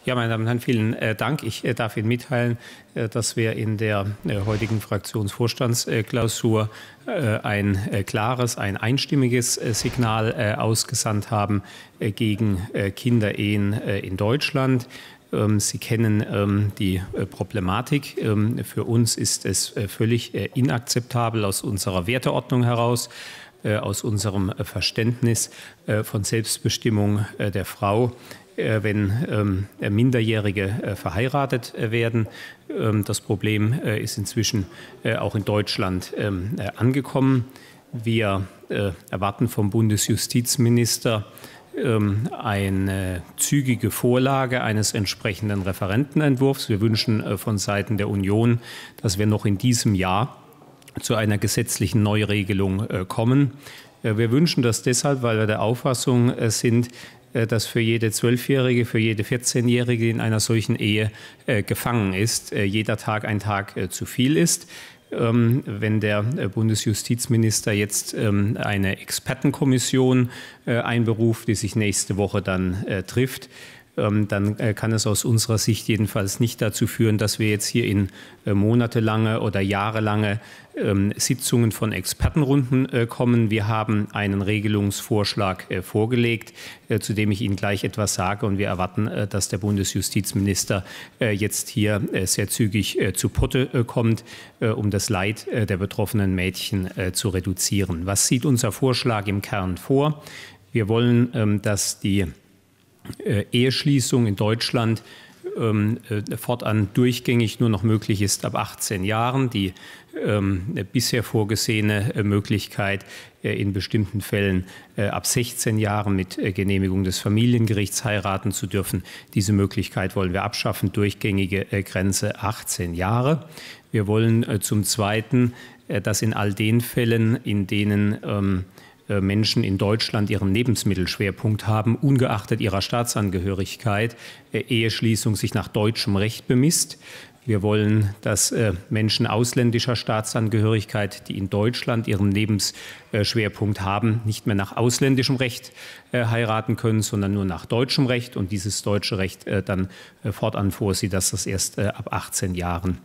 Ja, meine Damen und Herren, vielen Dank. Ich darf Ihnen mitteilen, dass wir in der heutigen Fraktionsvorstandsklausur ein klares, ein einstimmiges Signal ausgesandt haben gegen Kinderehen in Deutschland. Sie kennen die Problematik. Für uns ist es völlig inakzeptabel aus unserer Werteordnung heraus, aus unserem Verständnis von Selbstbestimmung der Frau, wenn Minderjährige verheiratet werden. Das Problem ist inzwischen auch in Deutschland angekommen. Wir erwarten vom Bundesjustizminister eine zügige Vorlage eines entsprechenden Referentenentwurfs. Wir wünschen von Seiten der Union, dass wir noch in diesem Jahr zu einer gesetzlichen Neuregelung kommen. Wir wünschen das deshalb, weil wir der Auffassung sind, dass für jede 12-Jährige, für jede 14-Jährige, die in einer solchen Ehe gefangen ist, jeder Tag ein Tag zu viel ist. Wenn der Bundesjustizminister jetzt eine Expertenkommission einberuft, die sich nächste Woche dann trifft, dann kann es aus unserer Sicht jedenfalls nicht dazu führen, dass wir jetzt hier in monatelange oder jahrelange Sitzungen von Expertenrunden kommen. Wir haben einen Regelungsvorschlag vorgelegt, zu dem ich Ihnen gleich etwas sage. Und wir erwarten, dass der Bundesjustizminister jetzt hier sehr zügig zu Potte kommt, um das Leid der betroffenen Mädchen zu reduzieren. Was sieht unser Vorschlag im Kern vor? Wir wollen, dass die Eheschließung in Deutschland fortan durchgängig nur noch möglich ist ab 18 Jahren. Die bisher vorgesehene Möglichkeit in bestimmten Fällen ab 16 Jahren mit Genehmigung des Familiengerichts heiraten zu dürfen. Diese Möglichkeit wollen wir abschaffen, durchgängige Grenze 18 Jahre. Wir wollen zum Zweiten, dass in all den Fällen, in denen Menschen in Deutschland ihren Lebensmittelschwerpunkt haben, ungeachtet ihrer Staatsangehörigkeit, Eheschließung sich nach deutschem Recht bemisst. Wir wollen, dass Menschen ausländischer Staatsangehörigkeit, die in Deutschland ihren Lebensschwerpunkt haben, nicht mehr nach ausländischem Recht heiraten können, sondern nur nach deutschem Recht. Und dieses deutsche Recht dann fortan vorsieht, dass das erst ab 18 Jahren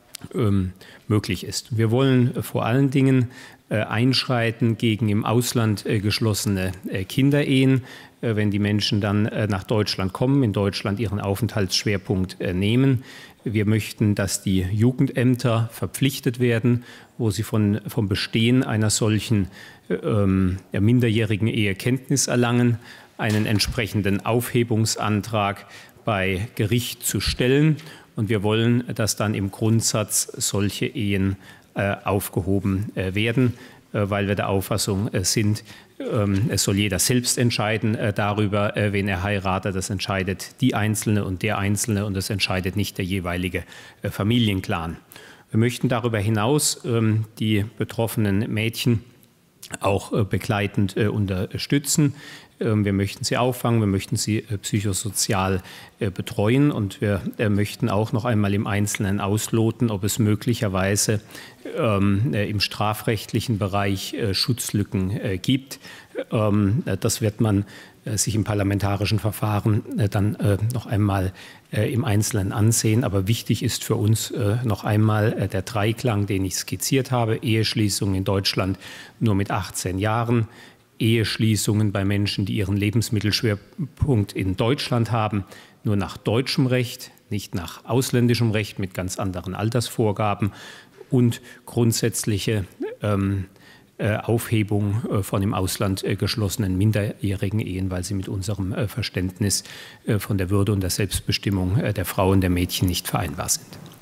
möglich ist. Wir wollen vor allen Dingen einschreiten gegen im Ausland geschlossene Kinderehen, wenn die Menschen dann nach Deutschland kommen, in Deutschland ihren Aufenthaltsschwerpunkt nehmen. Wir möchten, dass die Jugendämter verpflichtet werden, wo sie vom Bestehen einer solchen minderjährigen Ehe Kenntnis erlangen, einen entsprechenden Aufhebungsantrag bei Gericht zu stellen. Und wir wollen, dass dann im Grundsatz solche Ehen aufgehoben werden, weil wir der Auffassung sind, es soll jeder selbst entscheiden darüber, wen er heiratet. Das entscheidet die Einzelne und der Einzelne und das entscheidet nicht der jeweilige Familienclan. Wir möchten darüber hinaus die betroffenen Mädchen auch begleitend unterstützen. Wir möchten sie auffangen, wir möchten sie psychosozial betreuen und wir möchten auch noch einmal im Einzelnen ausloten, ob es möglicherweise im strafrechtlichen Bereich Schutzlücken gibt. Das wird man sich im parlamentarischen Verfahren dann noch einmal im Einzelnen ansehen. Aber wichtig ist für uns noch einmal der Dreiklang, den ich skizziert habe. Eheschließung in Deutschland nur mit 18 Jahren. Eheschließungen bei Menschen, die ihren Lebensmittelschwerpunkt in Deutschland haben, nur nach deutschem Recht, nicht nach ausländischem Recht mit ganz anderen Altersvorgaben und grundsätzliche Aufhebung von im Ausland geschlossenen minderjährigen Ehen, weil sie mit unserem Verständnis von der Würde und der Selbstbestimmung der Frauen, der Mädchen nicht vereinbar sind.